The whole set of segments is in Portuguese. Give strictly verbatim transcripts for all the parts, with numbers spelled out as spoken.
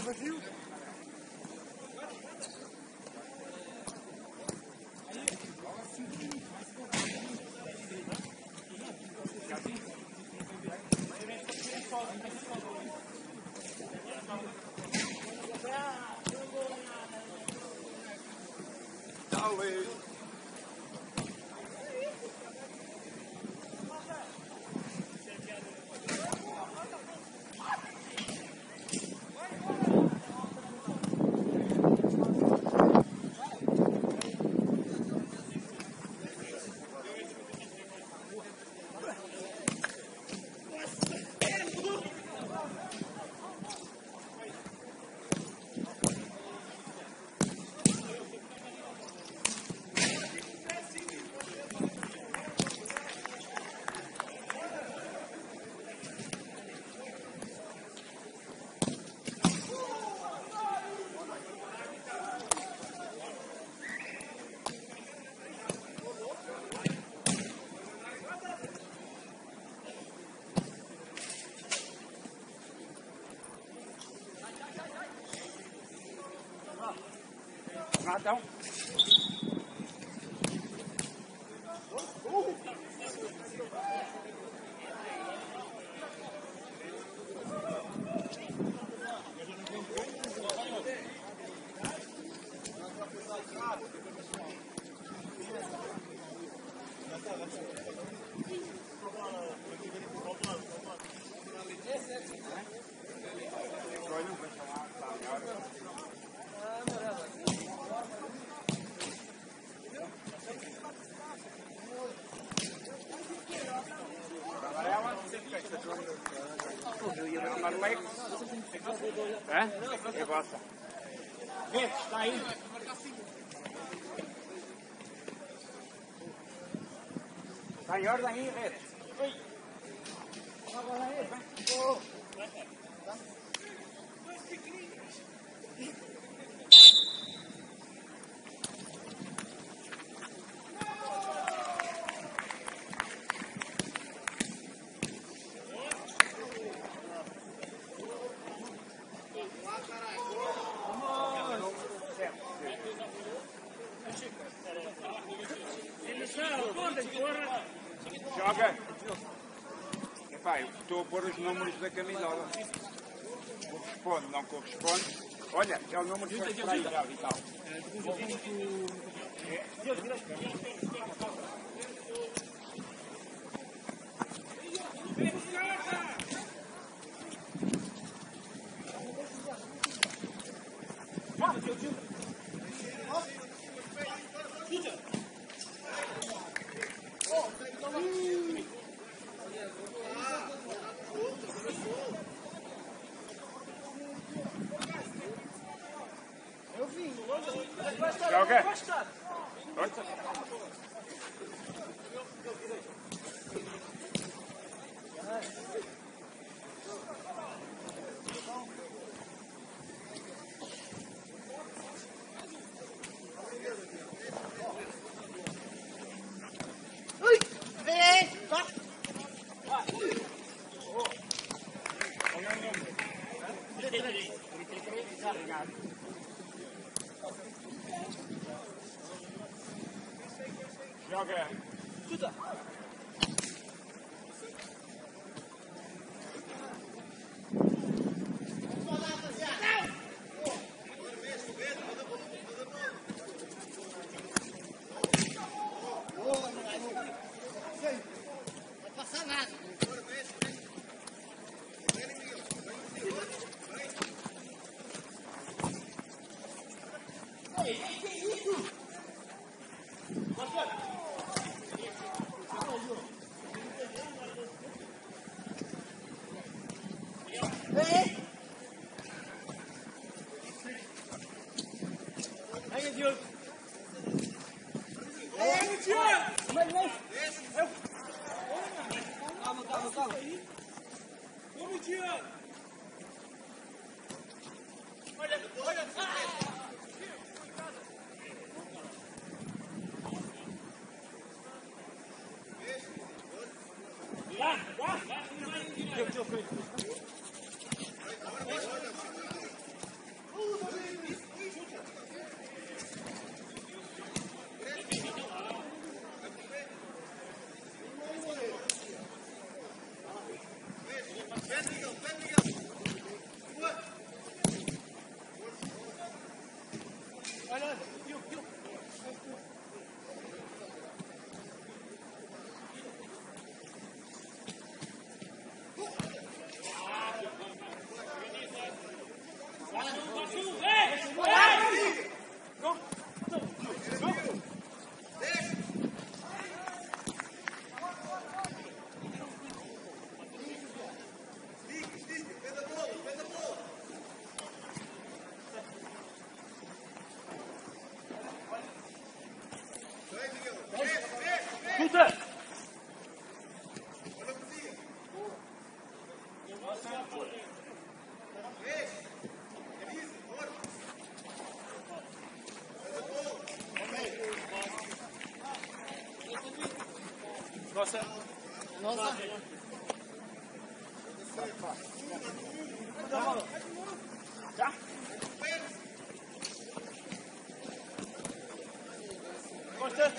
vazio. Dale. Então. É? É vossa. Redes, está aí. Está em ordem aí, Redes. Oi. Agora aí, vem. Oh. Joga! Epá, eu estou a pôr os números da camisola. Corresponde, não corresponde. Olha, é o número que foi para aí já, Vital. Joga! Ui! Vem! Vai! Joga! Chuta! Nossa. Nossa. Já? Costa.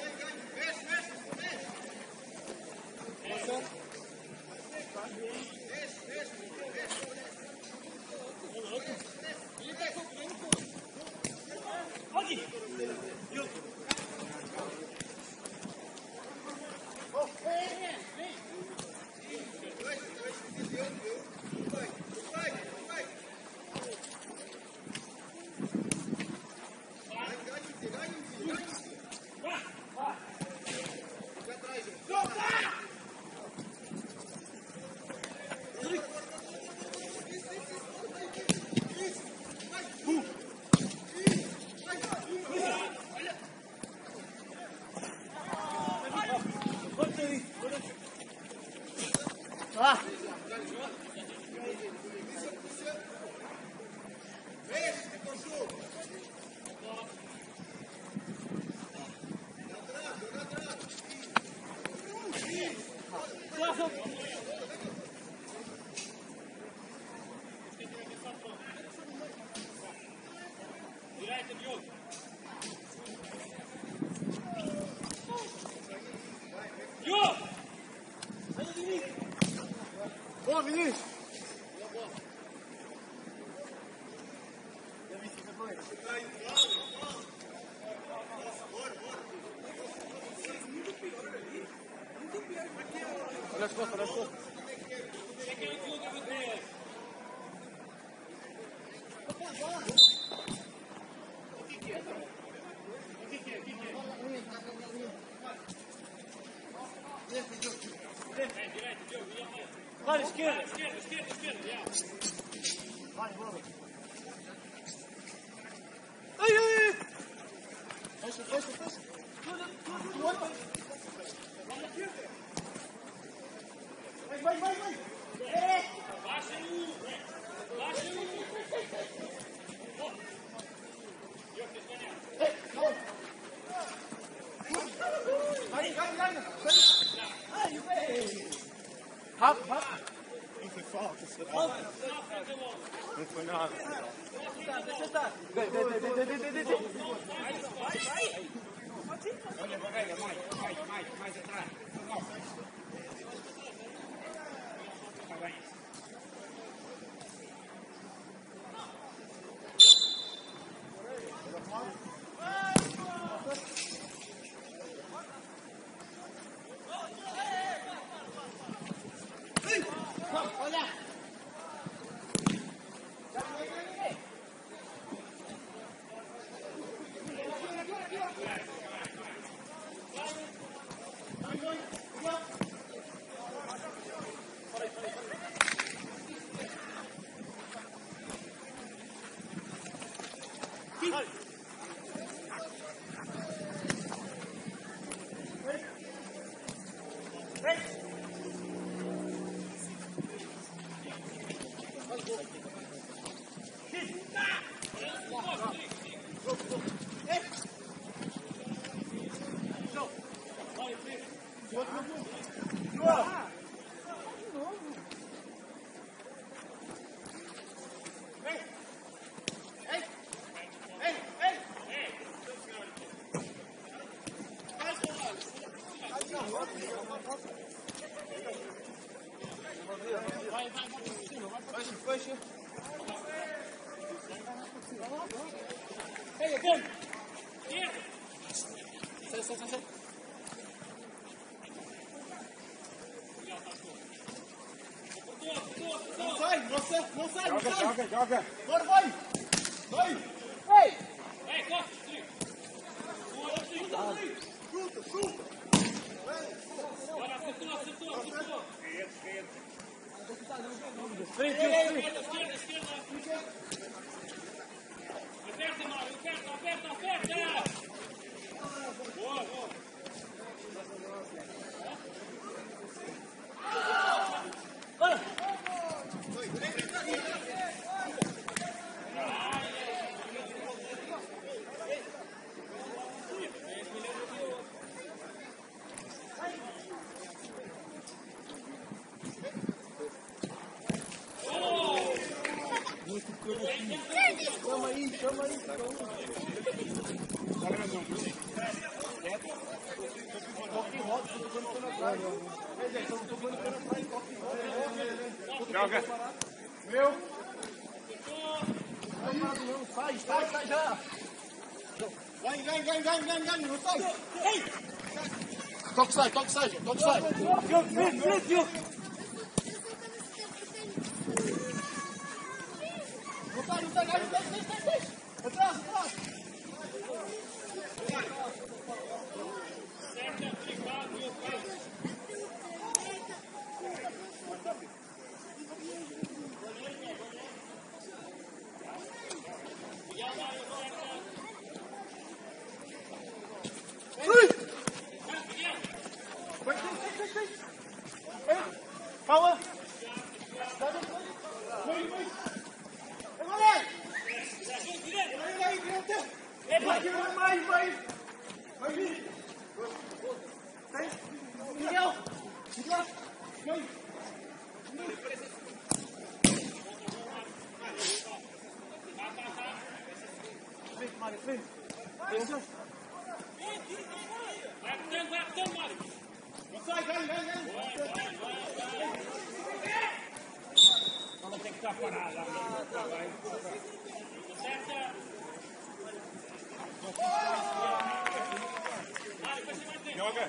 Ah! Boa, Vinícius! Olha as costas, olha as costas. Vai, esquerda! Esquerda, esquerda, esquerda! Vai, bola! Ai, ai, ai! Fecha, fecha, fecha! Vai, vai, vai, vai! Baixa um! Baixa um! Vai, vai, vai! Ai, vai! Rápido, rápido! Não foi falta, será? Não foi nada. Deixa estar. Vem, vem, vem, vem, vem, vem, vem. Vai, vai. Olha, barreira, mais, mais, mais, mais atrás. Está bem. Olha! Vai, vai, vai por cima, vai por cima. Fecha, fecha. Ei, again. Sai, sai, sai, sai. Não sai, não sai, não sai, não Joga, sai. joga, joga. Agora vai. Vai. Ei. Ei, corta, Rodrigo. Chuta, chuta. Agora acertou, acertou, acertou. Vem, Esquerda, esquerda, esquerda. Aperta, Mário, aperta, aperta, aperta. Boa, boa. Bora. Chama aí, chama aí. Joga. Meu. Não sai, sai, sai já. Ganha, ganha, ganha, ganha, ganha, ganha, não sai. Ei. Toque sai, toque sai, toque sai. Vem, vem, vem. Não sai, não sai, não sai, não sai, não sai. Atrás, atrás. Calma! Vem, vem! Agora! Vai, vai, direita! Vai, vai, vai! Vai vir! Vem! Miguel! Miguel! Vem! Vem, Mário, vem! Vem! Vai botando, vai botando, Mário. Não sai, ganha, ganha, ganha! Não tem que estar parado. Vai. Acerta. Joga.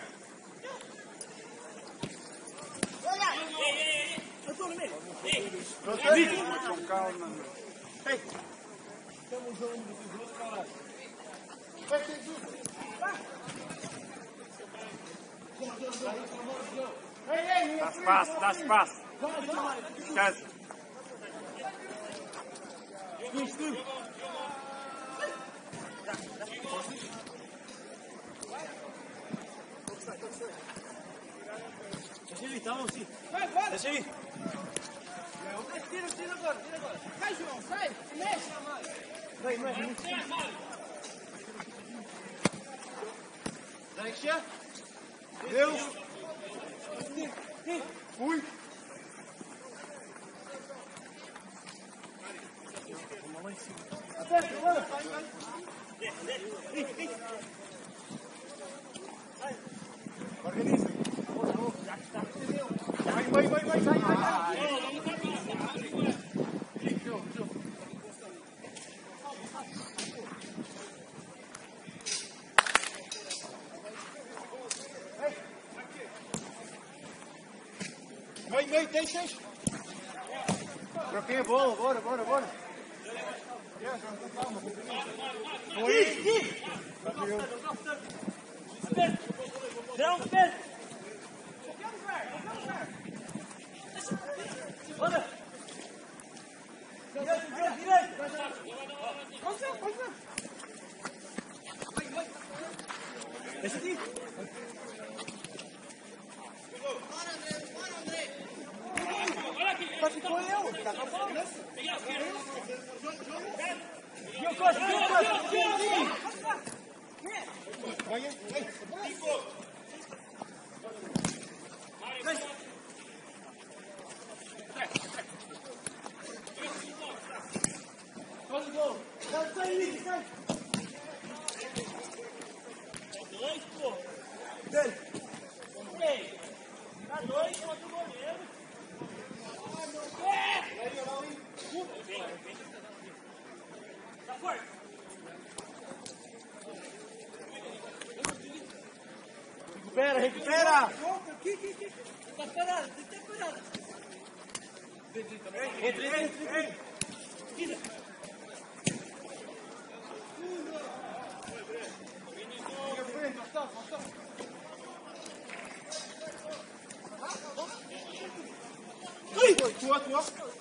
Ei, ei, ei. Eu estou no meio! Com calma. Ei! Estamos jogando dos outros, caralho! Vai, tem tudo! Ei, ei! Dá espaço, dá espaço. Vai, vai! Esquece. Isso, tudo! Deixa ele ir, tá, Alci? Vai, vai! Deixa ele ir! Tira, tira agora, tira agora! Vai, João, sai! Se mexe! Vai, vai, vai! Deixa! Deus! Fui! Aperta, bora! Vai, vai! Organiza! Vai, vai, vai, vai, vai, vai! Vai, vai, deixa! Troquei a bola, bora, bora, bora! Foi! Não, Pedro! Bora! Direito, direito, direito! Pode ser, pode ser! Vai, vai! Deixa aqui! Só ficou eu! Tá com a bola, né? Viu, Costa? Viu, Costa? Vai, vai! Vai! Olha o gol! Sai, sai, sai! Dois, pô. Dele! Ei. Tá dois contra o goleiro. Está parado, está parado. Entra, entra, entra. Tira. Ui! Tua, tua.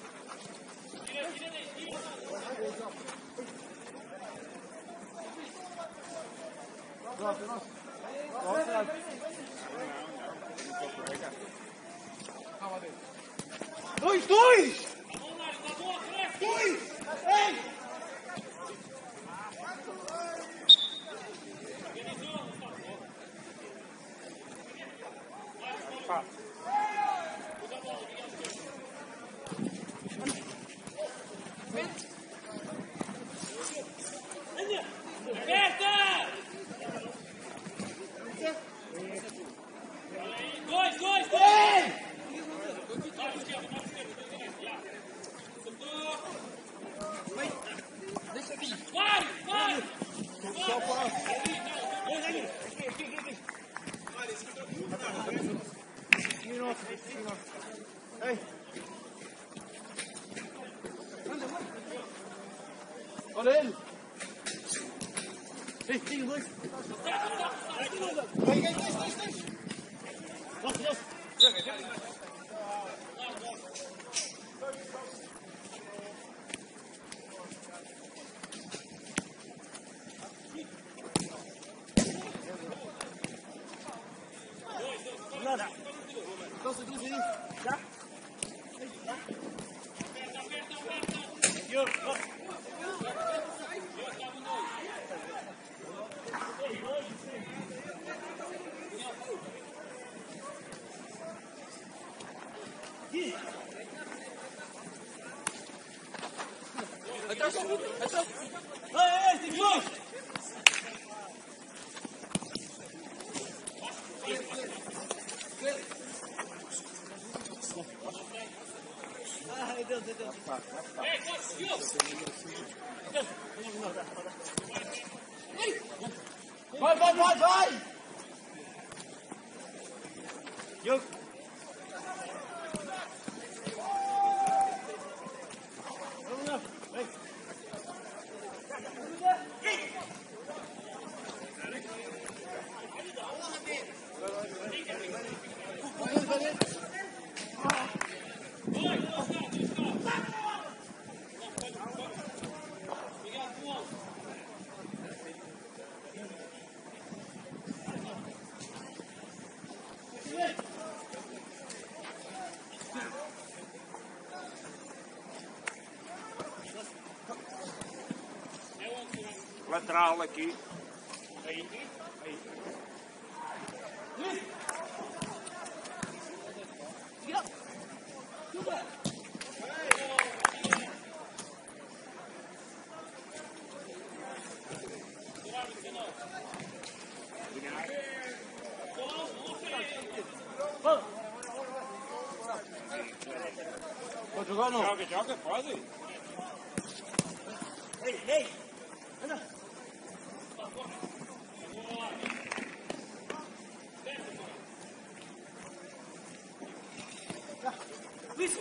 Nossa, nossa. Nossa. Dois, dois! Dois! Ei! Dois, dois, dois! Vai, vai! Só para. Minuto, minuto. Ei! Olha ele! Ei, tem dois! Vai, vai, vai, vai, vai! Nossa, nossa! Nada! Doce, doce, já? Eu, Atrás, atrás! Ei, ei, tem dois! Ai, Deus, Deus, Deus. Vai, vai, vai, vai! Eu. Vamos lá, vem. Lateral aqui. Aí, aí. Pode jogar ou não? Joga, joga, pode. Ei, ei! Anda! Isso!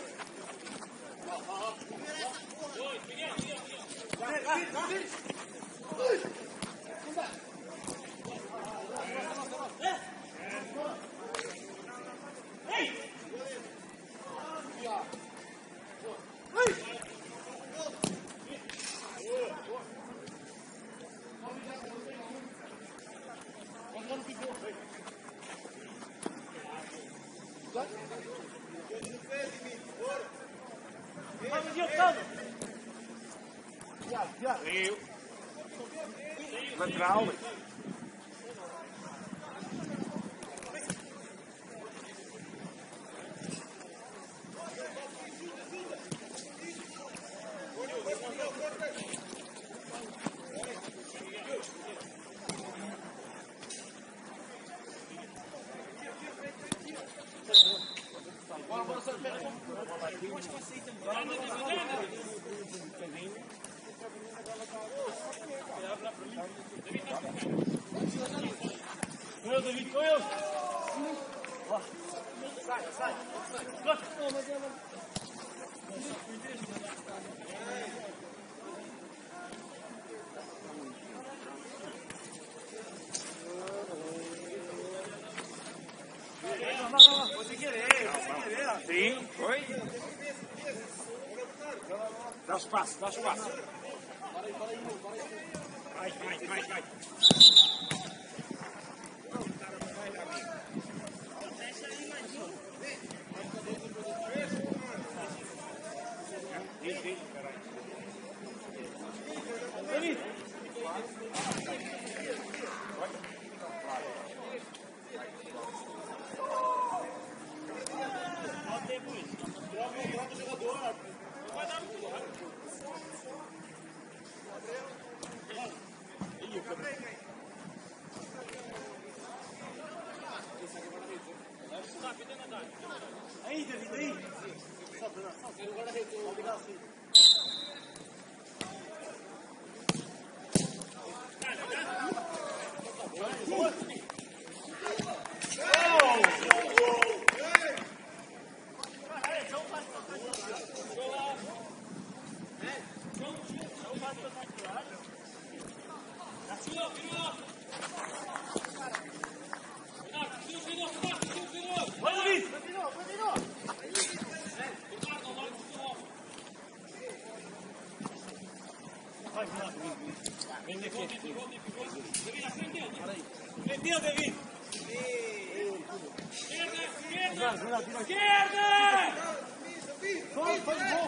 Rio. Lateral. Meu David, foi eu! Sai, sai. Good. Não, não, não. Vou sem querer, vou sem querer. Sim, foi. Dá espaço, dá espaço. Vai, vai, vai, vai. Diz, diz, peraí. David. Aí, David, aí. Solta, não, solta. Agora retorno. Obrigado, sim. Vendeu, David! Esquerda! Esquerda! Foi, foi bom!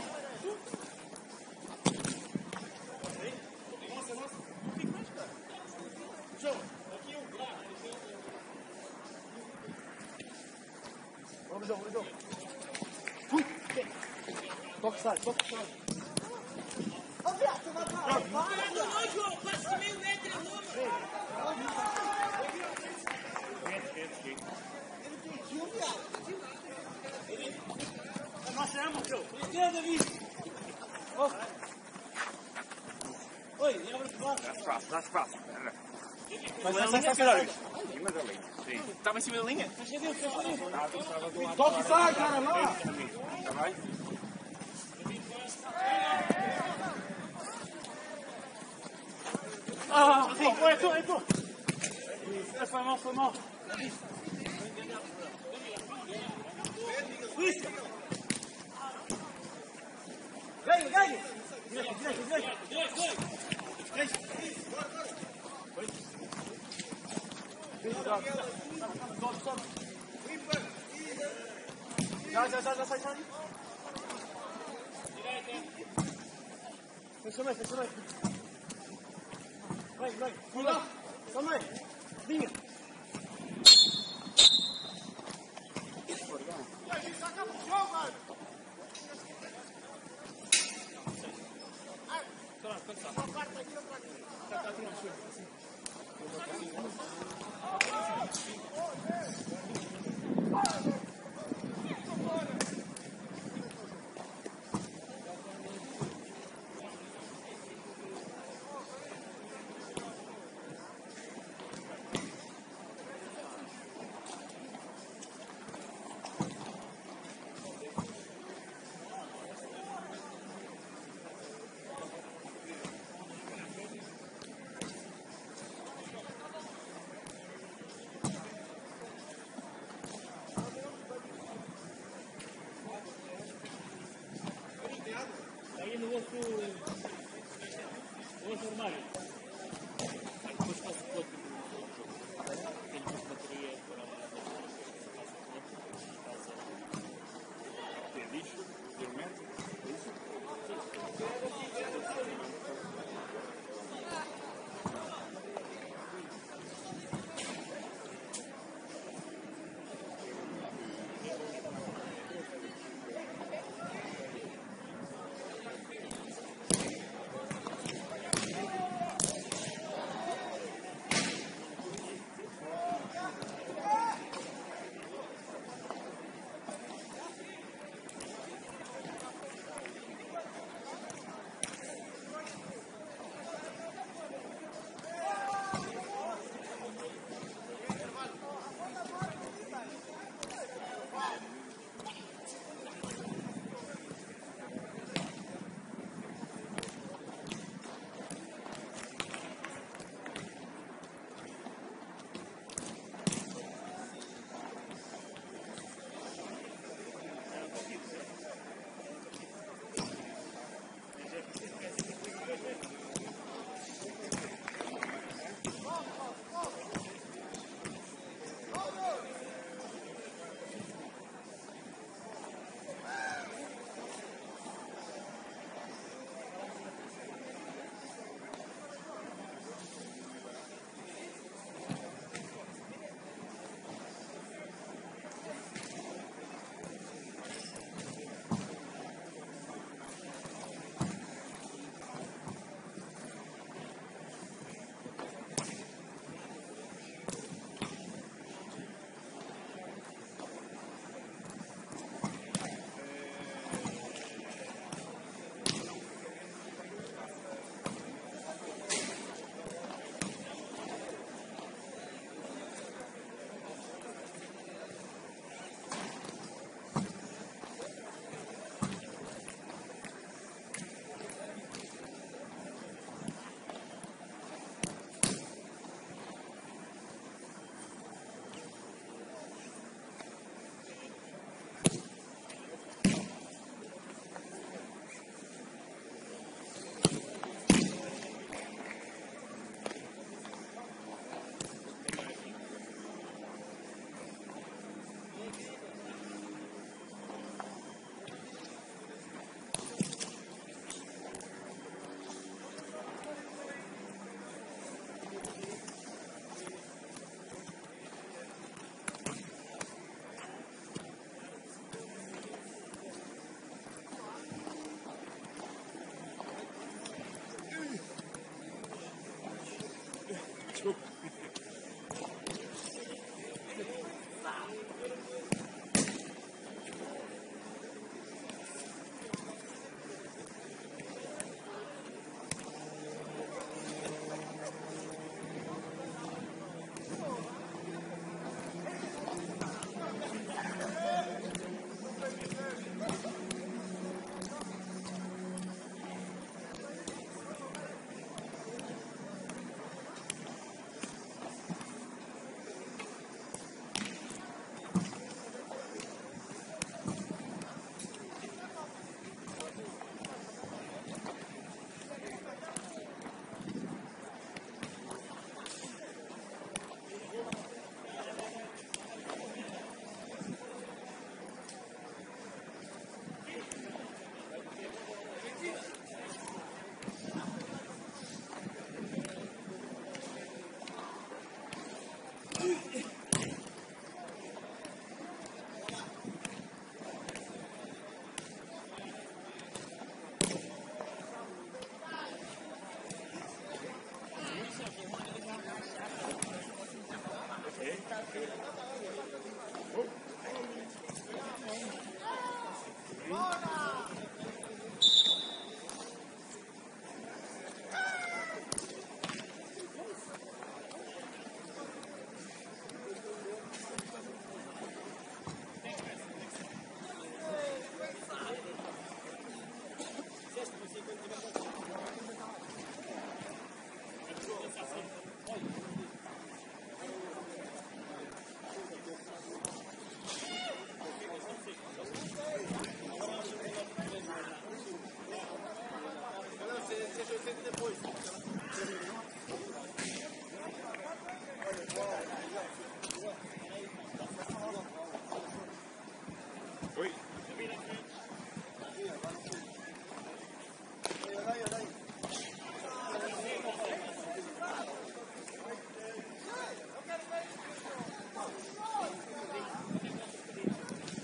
Vamos, vamos, vamos! Fui! Toque sai, toque sai! Nós chegamos, Joe. Esquerda, David. Oi, lembra que vai? Dá espaço, dá espaço. Vai, vai, vai, vai, vai. Em cima da linha. Sim. Estava em cima da linha? Fecha dentro, fecha dentro. Nada, estava do lado. Toque sai, cara, lá. Está bem? Ah, sim, foi, é tu, é tu. Foi mal, foi mal. Isso. Ganha, ganha. Direita, direita, direita. Direita. Sobe, sobe. Já, já, já, já sai, sai. Fecha bem, fecha bem. Vai, vai. Pula. Também. Linha.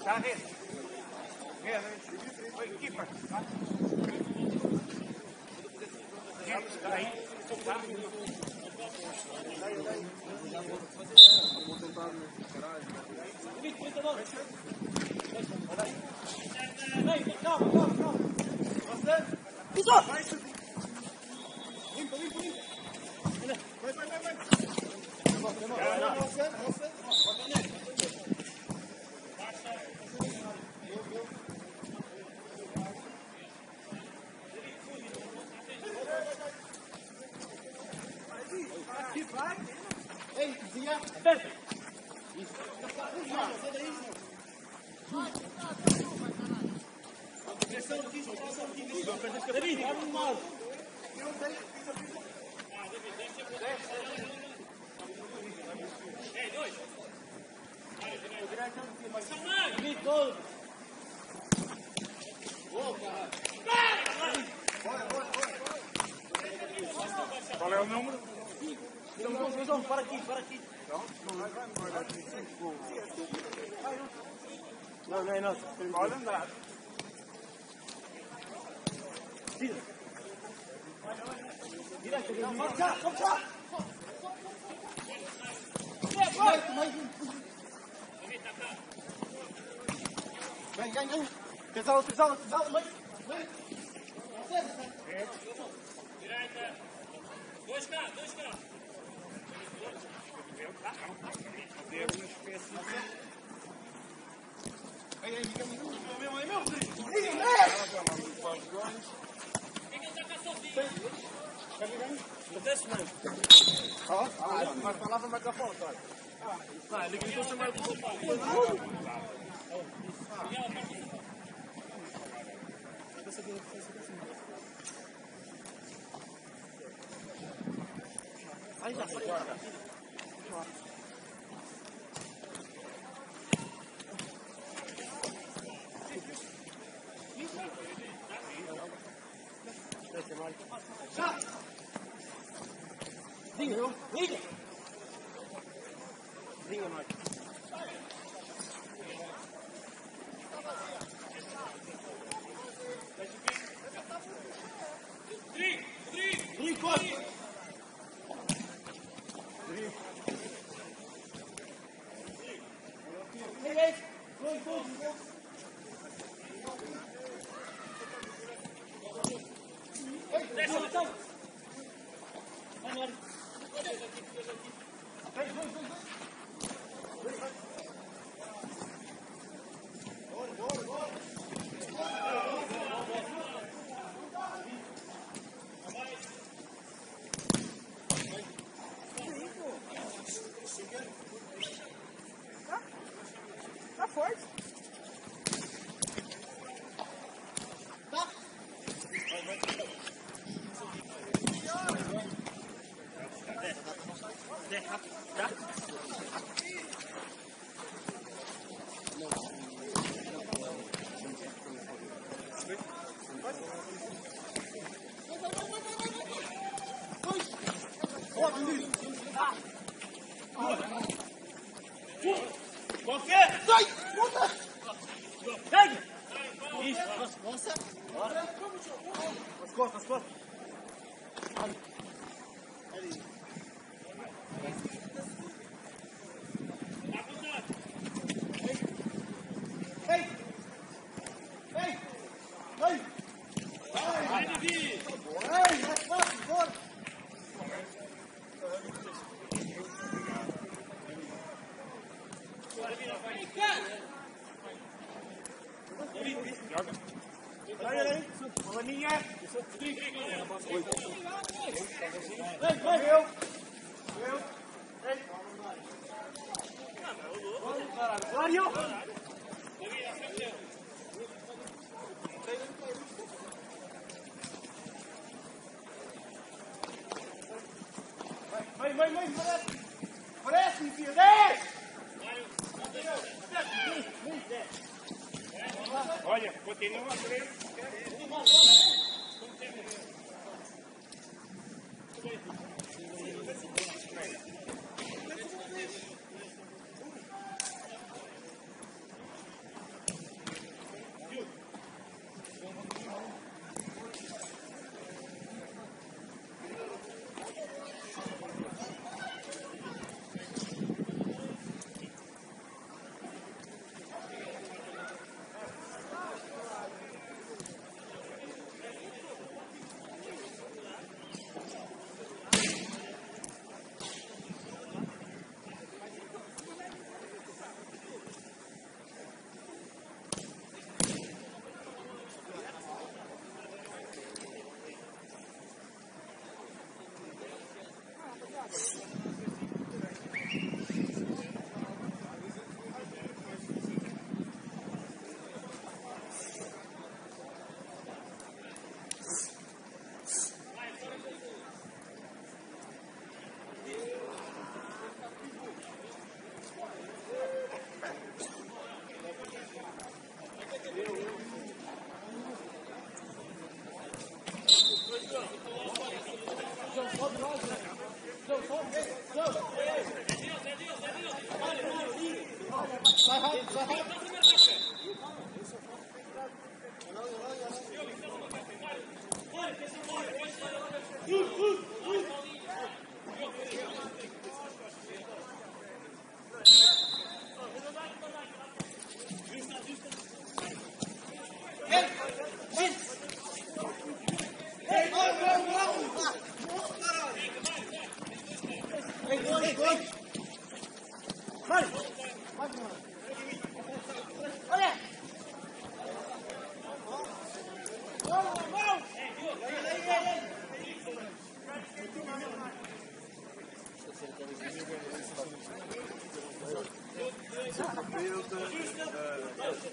Está a rede. Oi, equipa. Está aí. Calma, calma, calma. Isso! Limpa, limpa, limpa. Vai, vai, vai, vai. Você, você. Aqui, vai. Ei, Zinha. Isso. Sai daí, Zinha. Pressão aqui, pressão aqui. David, abre um modo. Não tem. Ei, dois. David, gol. Gol, cara. Bora, bora, bora. Qual é o número? João, João, João, para aqui, para aqui. Não, não vai embora. Não, não é nosso. Pode andar. Tira. Direto, David. Vamos cá, vamos cá. Mais, mais um. Vem, vem, vem. Pesado, pesado, pesado, mais. Vem. Direita. Dois cá, dois cá. Fazer uma espécie de... Aí, aí, fica meu, meu, meu, meu. Quem que está cá sozinho? Desce, mãe. Ó, ah, mas palavra mais cá fora, cara. Ah, ele gritou chamar o povo. Aí já foi. Diga, eu. Diga. Diga, Mike. Tri, tri. Tri, corre. Tri. Ei, ei. Gol, gol, gol. Ei, Desce, gol, desce. vai, Mário. Vai, vai, vai, vai. Bora, bora, bora. Tá forte. Tá. Qualquer! Sai! Puta! Pega! Isso! Nossa! Bora! As costas, as costas! Ali! Ali! Ei! Ei! Ei! Vai, David. Ei! Mais fácil, bora! Joga. Vai, aí! Bolaninha! Tri, tri, galera. Vem, vem! Meu! Meu! Ei! Mário! Vai, vai, vai, parece! Parece, meu filho! Desce! Olha, continua a frente.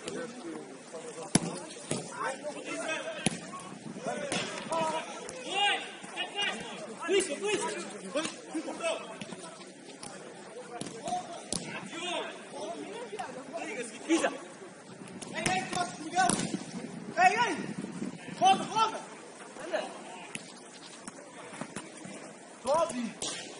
Luís, Luís! Pisa! Ei, ei, posso Miguel! Ei, ei! Roda, roda! Anda! Sobe!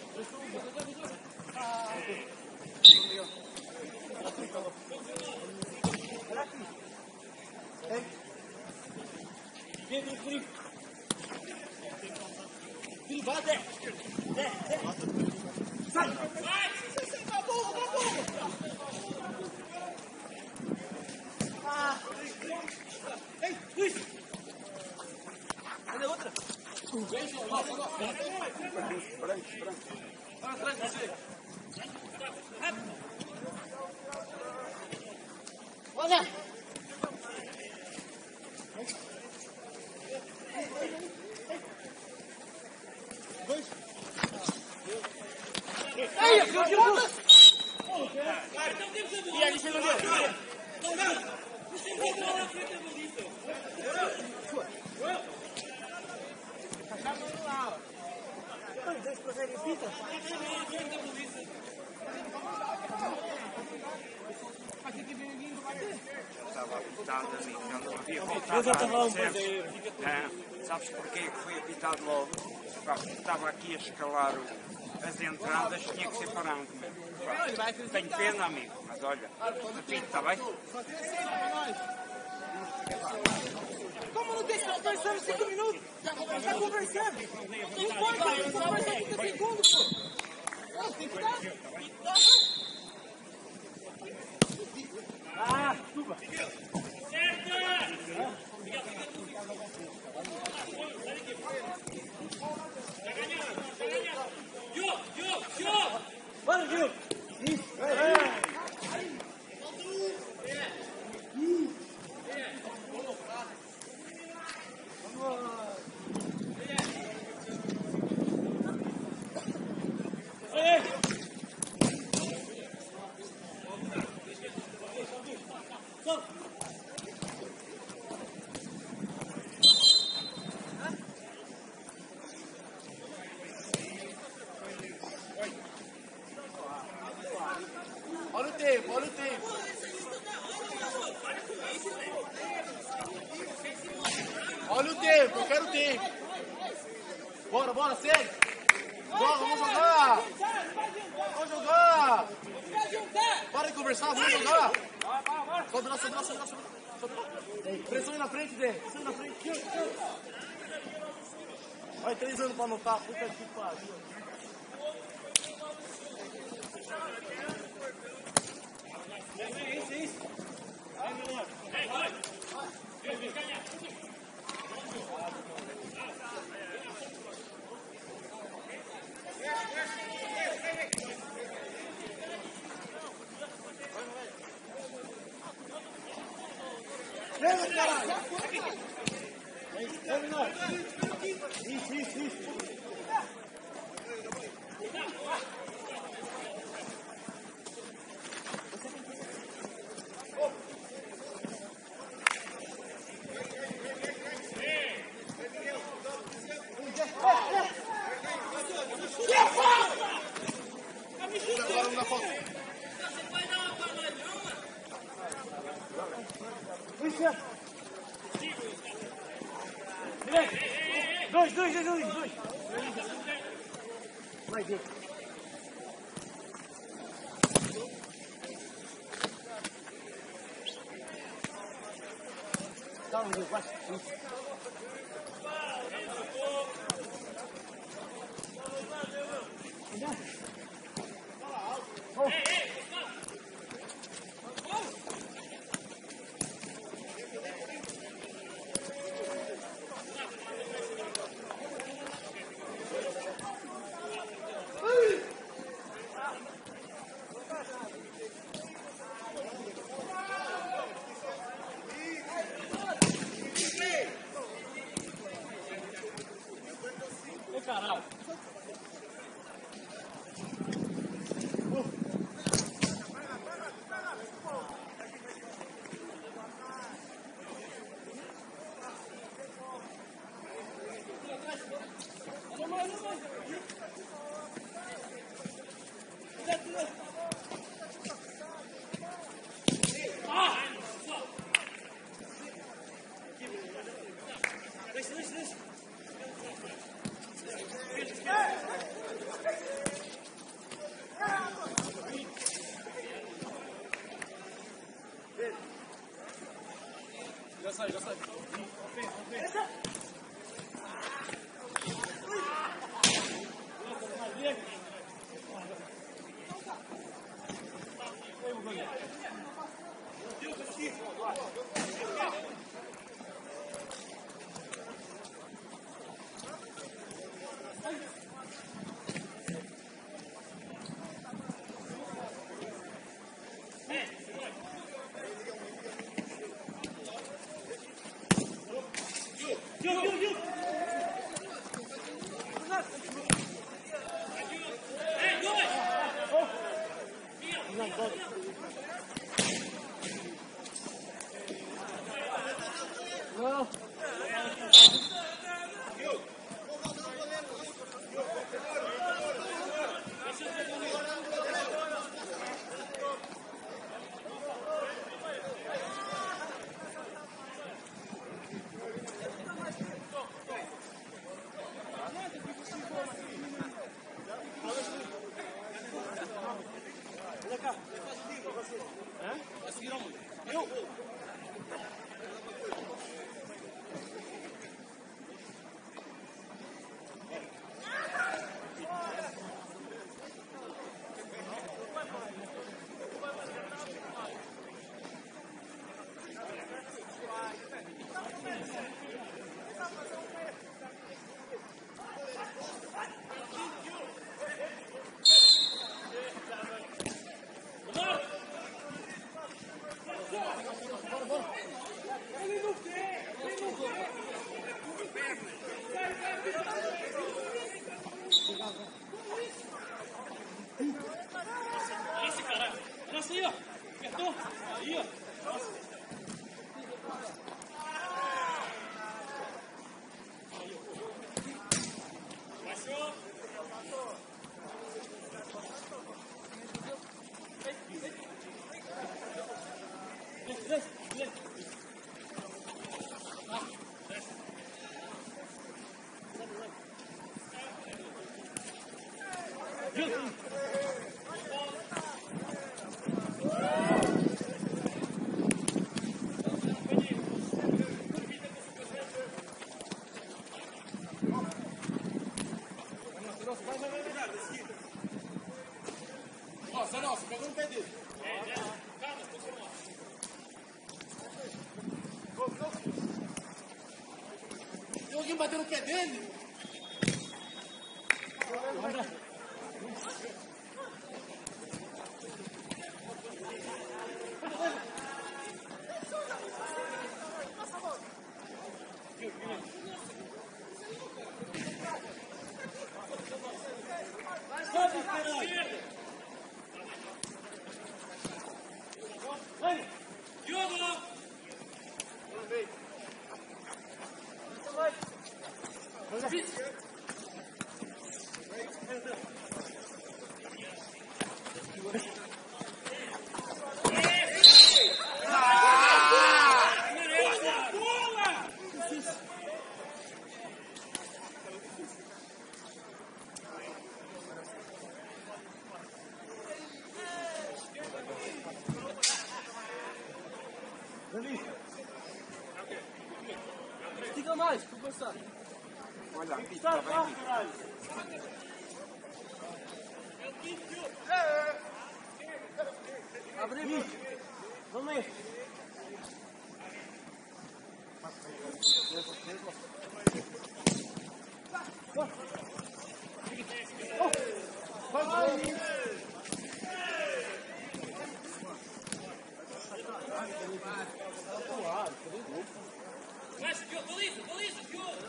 Olha aqui! Ei! Vem, vem, vem! Vem, vai, Zé! Zé, Zé! Sai! Vai! Vai, bola, vai, bola! Ah! Ei, Luís! Cadê outra? Vem, João, lá, lá, lá! Branco, branco. Vai atrás de você! Rápido! Olha! Dois! Ai, eu quero bola! E aí, você não deu? Não, não! Você não deu na frente da bonita! Tá chamando lá, ó! Dois pra sair de fita? Aqui que vem ninguém bater. Estava apitado, amigo. Já não havia voltado. É, sabes porquê que foi apitado logo? Pá, estava aqui a escalar o, as entradas, tinha que ser para ângulo. Tenho pena, amigo, mas olha, apito, está bem? Como não deixa? Nós estamos cinco minutos. Está conversando. Não importa, está conversando trinta segundos, pô. Tem que dar. Ah, suba. Bora, Gil! Isso! Olha o tempo, olha o tempo. Olha o tempo, eu quero o tempo. Bora, bora, segue. Bora, vamos jogar. Vamos jogar. Para de conversar, vamos jogar. Sobe lá, sobe lá, sobe lá, sobe lá. Pressão aí na frente, Zé. Pressão aí na frente. Vai, três anos pra anotar. Puta que pariu. Isso, isso. Vai, menor. Vai, vai. Vem, caralho. Vem, menor. Isso, isso, isso. Dois, dois, dois, dois, dois. Vai ver. Dá um, dois, vai. Caralho. Já sai, já sai. Esse cara, nossa aí, ó. Apertou. Aí, ó. Baixou. Nossa, nossa, pegou no pé dele. Tem alguém batendo no pé dele? Estica mais, para passar. Olha, aqui está bem. Abre aí. Vamos aí. Mexe, Diogo, baliza, baliza, Diogo.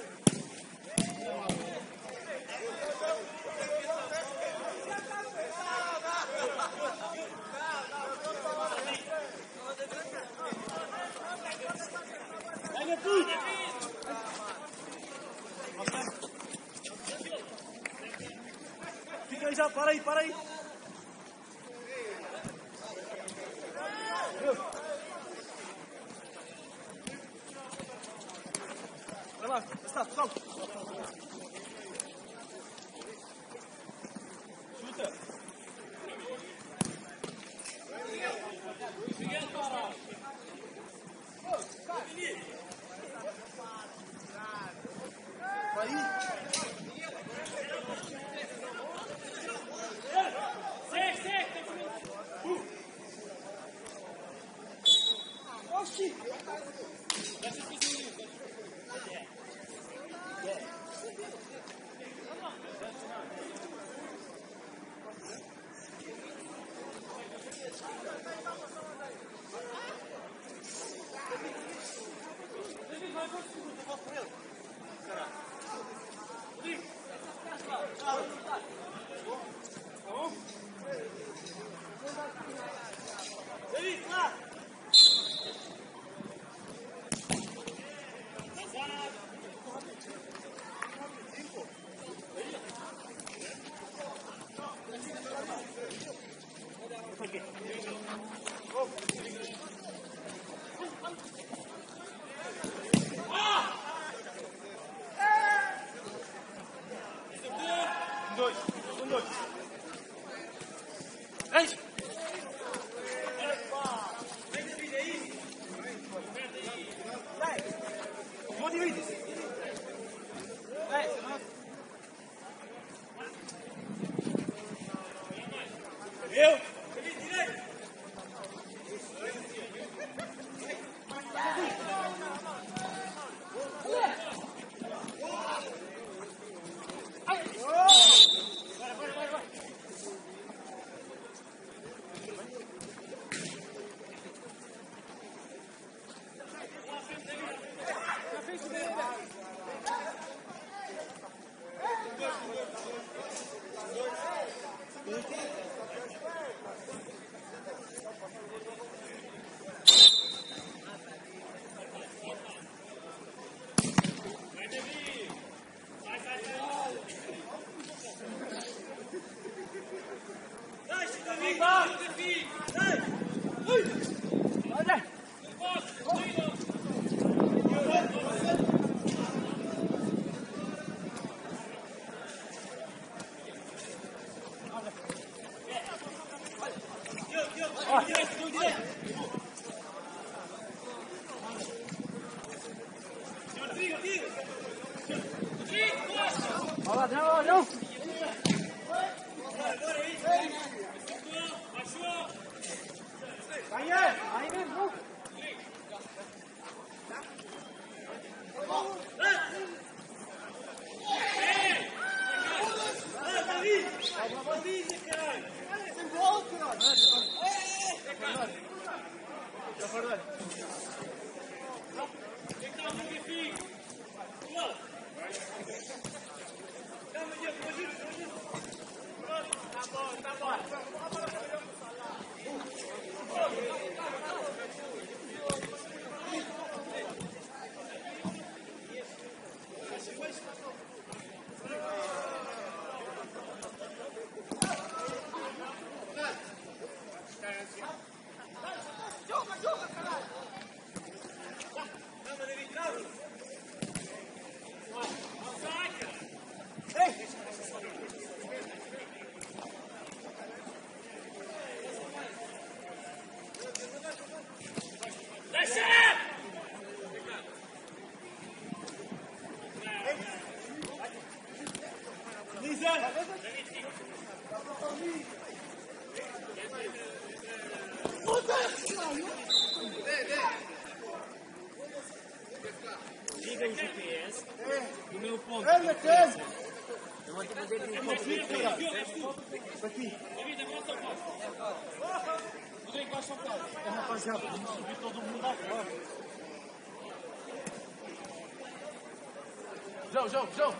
Ganha tudo. Fica aí já, para aí, para aí. Vai lá, está, solta. Chuta. Miguel, para. Liga o G P S do meu ponto. Eu vou te fazer um pouco aqui. David, abraça o passo. Rodrigo, baixa o passo. É rapaziada, vamos subir todo mundo agora. João, João, João.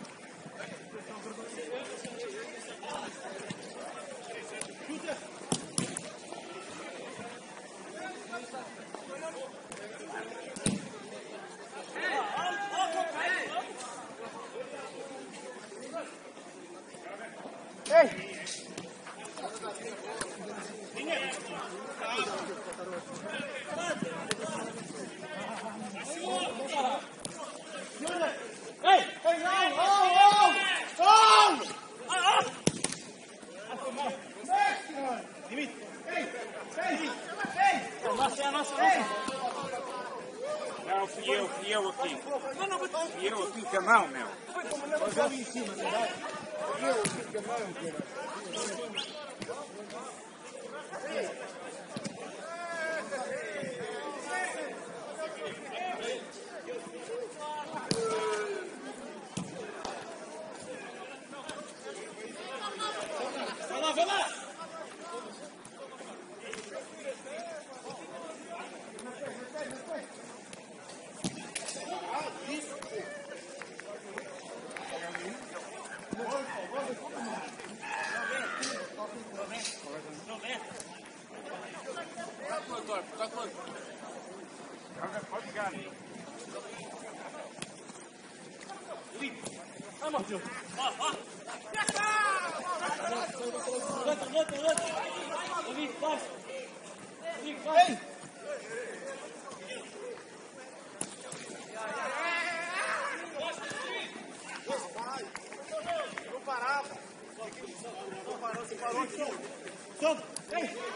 Não, fui eu, fui eu aqui. Fui eu aqui com a mão, meu. Mas ali em cima, verdade? Eu aqui com a mão, cara. Joga, pode jogar. Vamos, João. Levanta, levanta, levanta. David, baixa. David, baixa. Não parava. Não parou, você parou aqui. Solta. Ei.